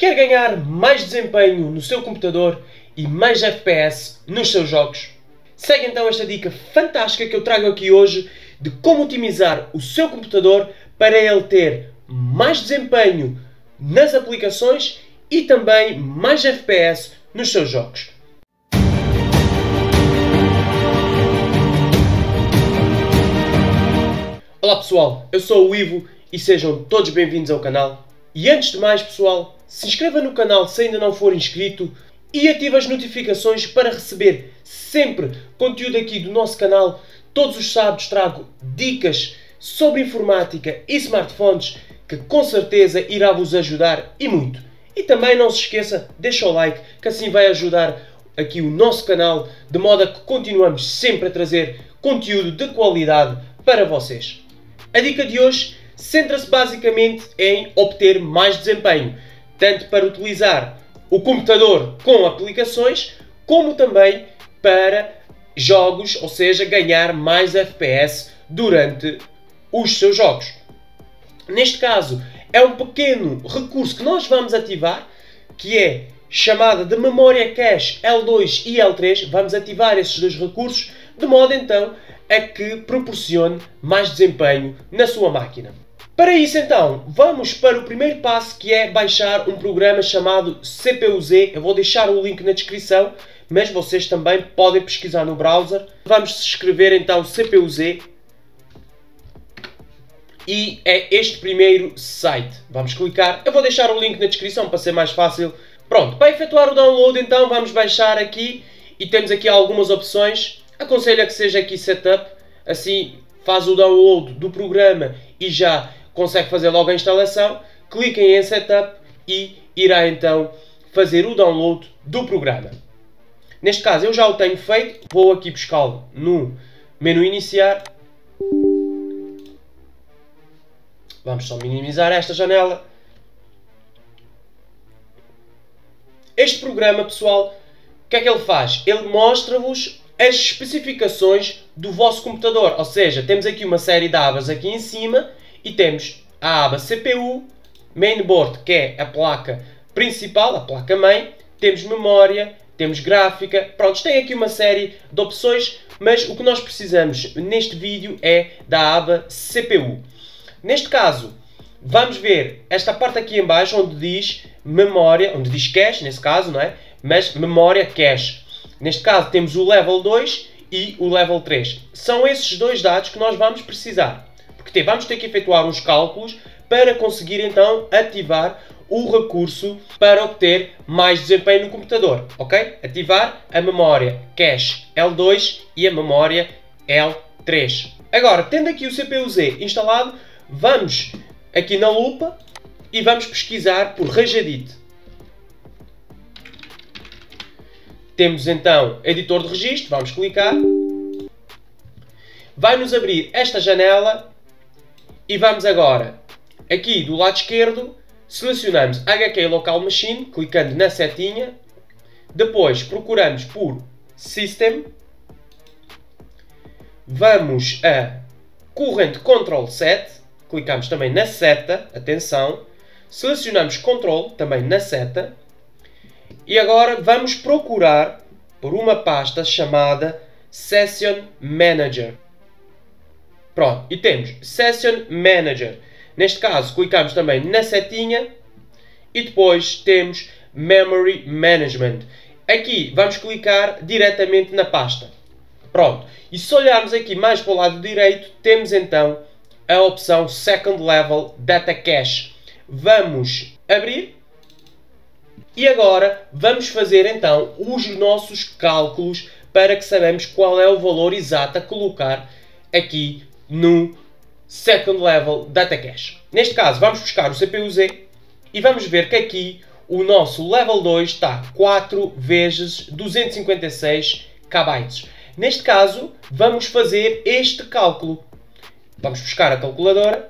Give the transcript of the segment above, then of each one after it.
Quer ganhar mais desempenho no seu computador e mais FPS nos seus jogos? Segue então esta dica fantástica que eu trago aqui hoje de como otimizar o seu computador para ele ter mais desempenho nas aplicações e também mais FPS nos seus jogos. Olá pessoal, eu sou o Ivo e sejam todos bem-vindos ao canal. E antes de mais pessoal, se inscreva no canal se ainda não for inscrito e ative as notificações para receber sempre conteúdo aqui do nosso canal. Todos os sábados trago dicas sobre informática e smartphones que com certeza irá vos ajudar e muito. E também não se esqueça, deixa o like que assim vai ajudar aqui o nosso canal de modo a que continuamos sempre a trazer conteúdo de qualidade para vocês. A dica de hoje centra-se basicamente em obter mais desempenho, tanto para utilizar o computador com aplicações, como também para jogos, ou seja, ganhar mais FPS durante os seus jogos. Neste caso, é um pequeno recurso que nós vamos ativar, que é chamada de memória cache L2 e L3. Vamos ativar esses dois recursos, de modo então a que proporcione mais desempenho na sua máquina. Para isso então, vamos para o primeiro passo, que é baixar um programa chamado CPU-Z. Eu vou deixar o link na descrição, mas vocês também podem pesquisar no browser. Vamos escrever então CPU-Z e é este primeiro site. Vamos clicar. Eu vou deixar o link na descrição para ser mais fácil. Pronto, para efetuar o download então vamos baixar aqui e temos aqui algumas opções. Aconselho a que seja aqui Setup, assim faz o download do programa e já consegue fazer logo a instalação. Cliquem em Setup e irá então fazer o download do programa. Neste caso eu já o tenho feito, vou aqui buscá-lo no menu iniciar. Vamos só minimizar esta janela. Este programa, pessoal, o que é que ele faz? Ele mostra-vos as especificações do vosso computador. Ou seja, temos aqui uma série de abas aqui em cima e temos a aba CPU, Mainboard, que é a placa principal, a placa-mãe, temos memória, temos gráfica. Pronto, tem aqui uma série de opções, mas o que nós precisamos neste vídeo é da aba CPU. Neste caso, vamos ver esta parte aqui em baixo onde diz memória, onde diz cache, nesse caso, não é? Mas memória cache. Neste caso temos o level 2 e o level 3. São esses dois dados que nós vamos precisar. Porque vamos ter que efetuar uns cálculos para conseguir então ativar o recurso para obter mais desempenho no computador. Ok? Ativar a memória cache L2 e a memória L3. Agora, tendo aqui o CPU-Z instalado, vamos aqui na lupa e vamos pesquisar por Regedit. Temos então editor de registro, vamos clicar. Vai-nos abrir esta janela e vamos agora, aqui do lado esquerdo, selecionamos HK Local Machine, clicando na setinha. Depois procuramos por System. Vamos a Current Control Set, clicamos também na seta, atenção. Selecionamos Control, também na seta. E agora vamos procurar por uma pasta chamada Session Manager. Pronto, e temos Session Manager. Neste caso, clicamos também na setinha e depois temos Memory Management. Aqui vamos clicar diretamente na pasta. Pronto, e se olharmos aqui mais para o lado direito, temos então a opção Second Level Data Cache. Vamos abrir. E agora vamos fazer então os nossos cálculos para que saibamos qual é o valor exato a colocar aqui no Second Level Data Cache. Neste caso vamos buscar o CPU-Z e vamos ver que aqui o nosso Level 2 está 4 vezes 256 KB. Neste caso vamos fazer este cálculo. Vamos buscar a calculadora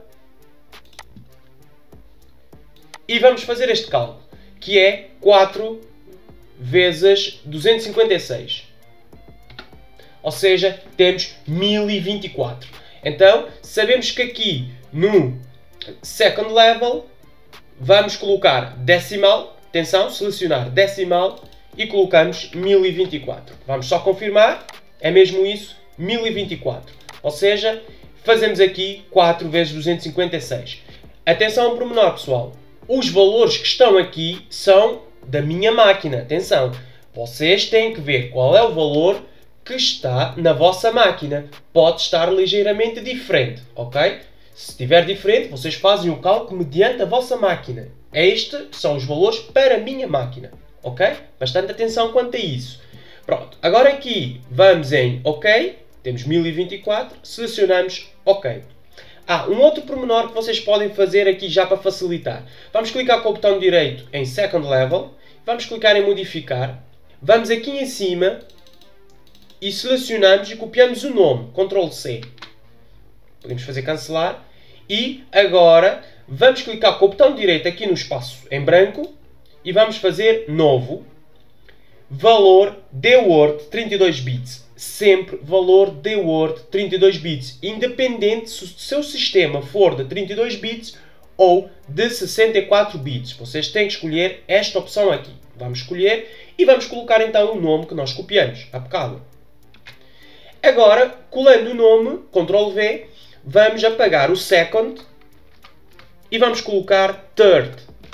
e vamos fazer este cálculo, que é 4 vezes 256. Ou seja, temos 1024. Então, sabemos que aqui no second level vamos colocar decimal, atenção, selecionar decimal e colocamos 1024. Vamos só confirmar, é mesmo isso, 1024. Ou seja, fazemos aqui 4 vezes 256. Atenção ao pormenor, pessoal. Os valores que estão aqui são da minha máquina. Atenção, vocês têm que ver qual é o valor que está na vossa máquina. Pode estar ligeiramente diferente, ok? Se estiver diferente, vocês fazem o cálculo mediante a vossa máquina. Estes são os valores para a minha máquina, ok? Bastante atenção quanto a isso. Pronto, agora aqui vamos em OK, temos 1024, selecionamos OK. Um outro pormenor que vocês podem fazer aqui já para facilitar. Vamos clicar com o botão direito em Second Level, vamos clicar em Modificar, vamos aqui em cima e selecionamos e copiamos o nome, Ctrl C. Podemos fazer cancelar e agora vamos clicar com o botão direito aqui no espaço em branco e vamos fazer Novo, valor DWORD 32 bits. Sempre valor DWORD 32 bits, independente se o seu sistema for de 32 bits ou de 64 bits. Vocês têm que escolher esta opção aqui. Vamos escolher e vamos colocar então o nome que nós copiamos há bocado. Agora, colando o nome, Ctrl V, vamos apagar o second e vamos colocar third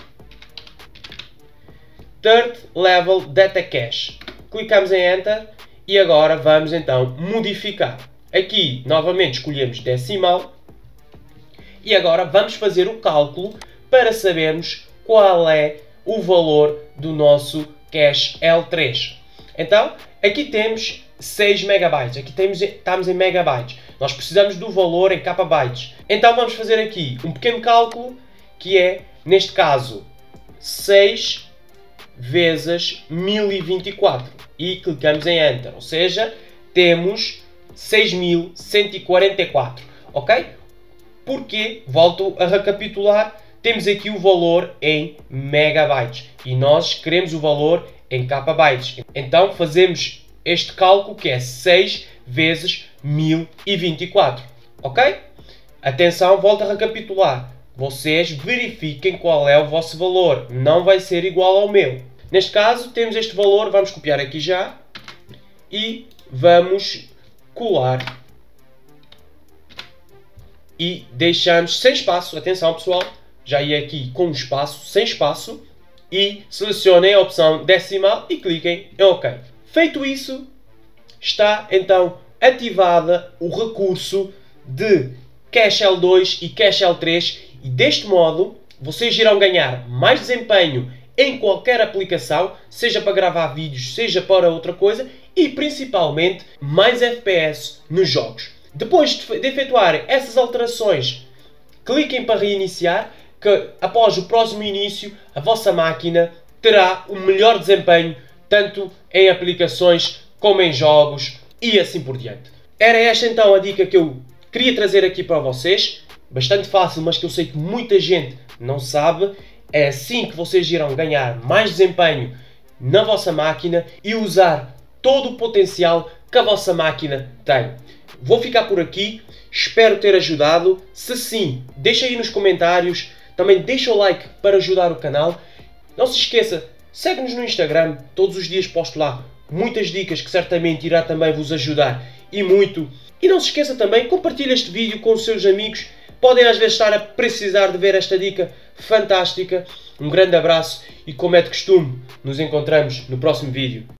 level data cache. Clicamos em Enter e agora vamos então modificar. Aqui novamente escolhemos decimal e agora vamos fazer o cálculo para sabermos qual é o valor do nosso cache L3. Então, aqui temos 6 megabytes, aqui estamos em megabytes. Nós precisamos do valor em kbytes. Então vamos fazer aqui um pequeno cálculo que é, neste caso, 6 vezes 1024 e clicamos em Enter, ou seja, temos 6144, ok? Porque, volto a recapitular, temos aqui o valor em megabytes e nós queremos o valor em kbytes. Então fazemos este cálculo que é 6 vezes 1024, ok? Atenção, volto a recapitular. Vocês verifiquem qual é o vosso valor, não vai ser igual ao meu. Neste caso, temos este valor, vamos copiar aqui já e vamos colar e deixamos sem espaço. Atenção, pessoal, já ia aqui com um espaço, sem espaço e selecionem a opção decimal e cliquem em OK. Feito isso, está então ativada o recurso de cache L2 e cache L3 e deste modo vocês irão ganhar mais desempenho em qualquer aplicação, seja para gravar vídeos, seja para outra coisa e principalmente mais FPS nos jogos. Depois de efetuarem essas alterações, cliquem para reiniciar, que após o próximo início a vossa máquina terá o melhor desempenho tanto em aplicações como em jogos e assim por diante. Era esta então a dica que eu queria trazer aqui para vocês, bastante fácil, mas que eu sei que muita gente não sabe. É assim que vocês irão ganhar mais desempenho na vossa máquina e usar todo o potencial que a vossa máquina tem. Vou ficar por aqui, espero ter ajudado. Se sim, deixa aí nos comentários, também deixa o like para ajudar o canal. Não se esqueça, segue-nos no Instagram, todos os dias posto lá muitas dicas que certamente irá também vos ajudar e muito. E não se esqueça também, compartilhe este vídeo com os seus amigos. Podem às vezes estar a precisar de ver esta dica fantástica. Um grande abraço e, como é de costume, nos encontramos no próximo vídeo.